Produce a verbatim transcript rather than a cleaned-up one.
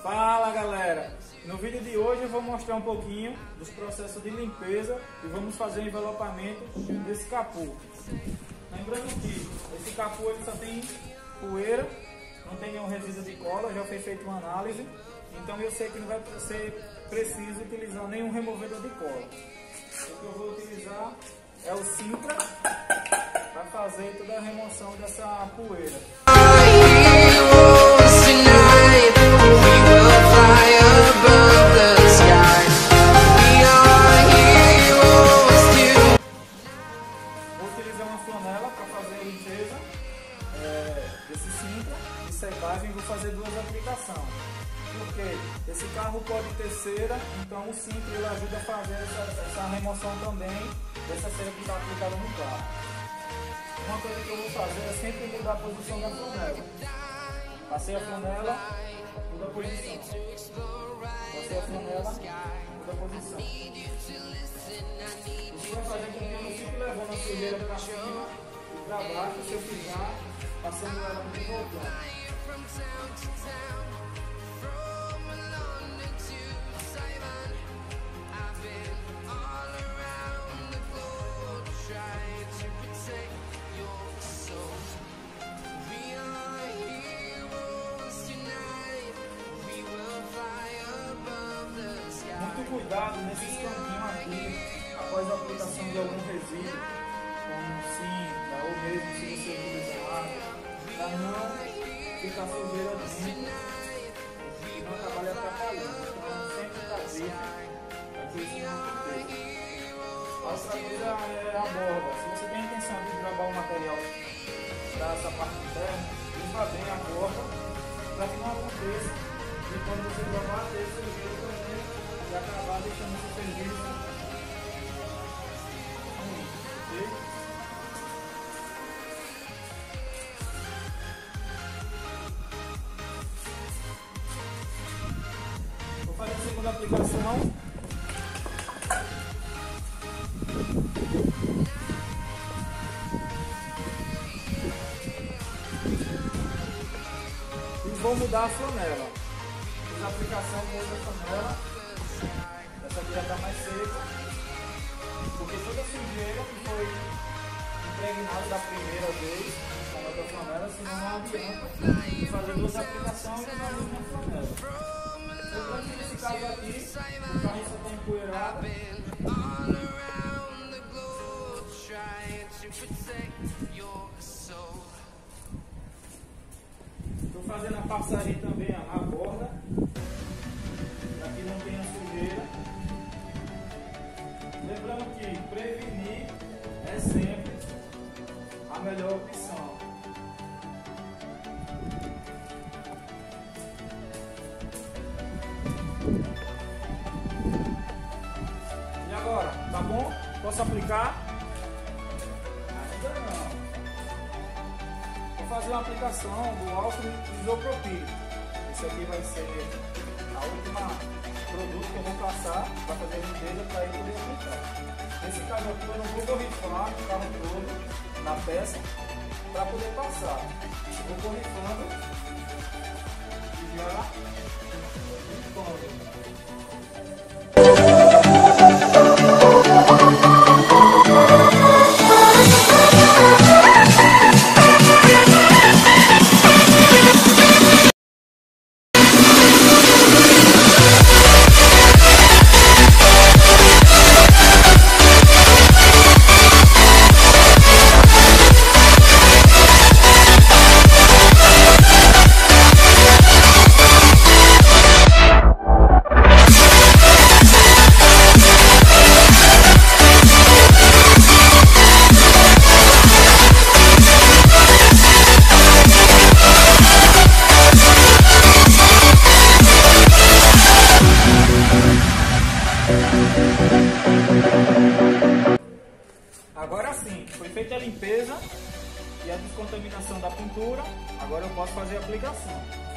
Fala galera, no vídeo de hoje eu vou mostrar um pouquinho dos processos de limpeza e vamos fazer o envelopamento desse capô. Lembrando que esse capô ele só tem poeira, não tem nenhum resíduo de cola, já foi feita uma análise, então eu sei que não vai ser preciso utilizar nenhum removedor de cola. O que eu vou utilizar é o Sintra para fazer toda a remoção dessa poeira. Vou utilizar uma flanela para fazer a limpeza é, desse Sintra de secagem. Vou fazer duas aplicações, porque esse carro pode ter cera, então o Sintra ele ajuda a fazer essa, essa remoção também dessa cera que está aplicada no carro. Uma coisa que eu vou fazer é sempre mudar a posição da flanela. Passei a flanela, muda a posição. Passei a flanela, muda a posição. Isso vai fazer com que eu não fique levando a sujeira para cima e para baixo se eu ficar passando ela e voltando. Muito cuidado nesses caminhos aqui após a aplicação de algum resíduo, como cinta ou mesmo se você utilizar água, para não ficar sujeira dentro e não acabar atrapalhando. Então sempre está vivo aqui esse muito. A outra coisa é a borda. Se você tem a intenção de gravar o material para essa parte interna, limpa bem a borda para que não aconteça e quando você gravar ter sujeira também e acabar deixando esse serviço ruim, ok? Vou fazer a segunda aplicação. E vou mudar a flanela. Fiz a aplicação da flanela. Essa aqui já está mais seca, porque toda a sujeira que foi impregnada da primeira vez com a outra flanela, senão não adianta fazer duas aplicações na mesma flanela. Lembrando que nesse caso aqui, o carro só tem empoeirado. Estou fazendo a passaria também a borda, para que não tenha sujeira. Lembrando que prevenir é sempre a melhor opção. E agora, tá bom? Posso aplicar? Ainda não. Vou fazer uma aplicação do álcool isopropílico. Esse aqui vai ser a última produto que eu vou passar para fazer a limpeza para ele poder aplicar. Nesse caso aqui eu não vou borrifar o carro todo na peça para poder passar. Eu vou borrifando e já limpando. Agora sim, foi feita a limpeza e a descontaminação da pintura, agora eu posso fazer a aplicação.